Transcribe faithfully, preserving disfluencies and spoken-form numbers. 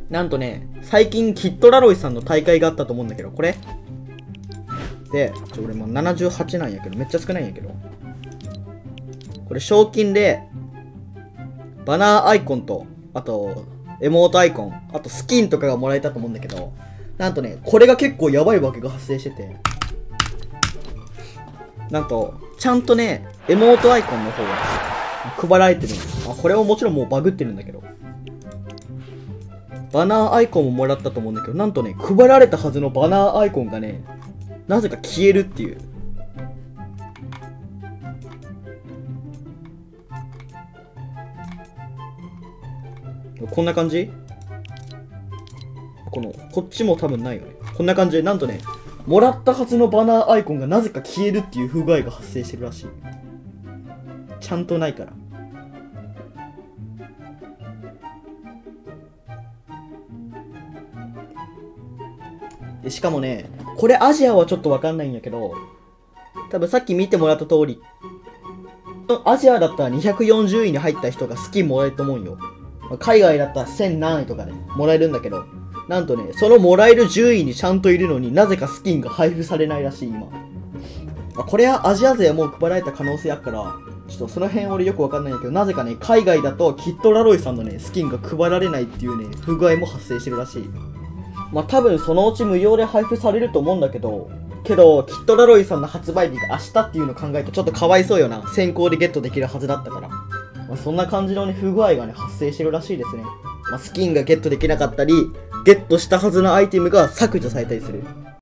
なんとね、最近キッドラロイさんの大会があったと思うんだけど、これで、ちょ、俺もうななじゅうはちなんやけど、めっちゃ少ないんやけど。これ賞金で、バナーアイコンと、あと、エモートアイコン、あとスキンとかがもらえたと思うんだけど、なんとね、これが結構やばいわけが発生してて、なんと、ちゃんとね、エモートアイコンの方が配られてるんです。あ、これはもちろんもうバグってるんだけど。バナーアイコンももらったと思うんだけど、なんとね、配られたはずのバナーアイコンがね、なぜか消えるっていう。こんな感じ？この、こっちも多分ないよね。こんな感じで、なんとね、もらったはずのバナーアイコンがなぜか消えるっていう不具合が発生してるらしい。ちゃんとないから。で、しかもね、これアジアはちょっとわかんないんやけど、多分さっき見てもらった通り、アジアだったらにひゃくよんじゅういに入った人がスキンもらえると思うんよ。海外だったらせん何位とかでもらえるんだけど、なんとね、そのもらえる順位にちゃんといるのになぜかスキンが配布されないらしい、今。これはアジア勢はもう配られた可能性あるから、ちょっとその辺俺よくわかんないんだけど、なぜかね、海外だとキッドラロイさんのね、スキンが配られないっていうね、不具合も発生してるらしい。まあ多分そのうち無料で配布されると思うんだけど、けど、キッドラロイさんの発売日が明日っていうのを考えるとちょっとかわいそうよな。先行でゲットできるはずだったから。まあ、そんな感じのね、不具合がね、発生してるらしいですね。まあ、スキンがゲットできなかったり、ゲットしたはずのアイテムが削除されたりする。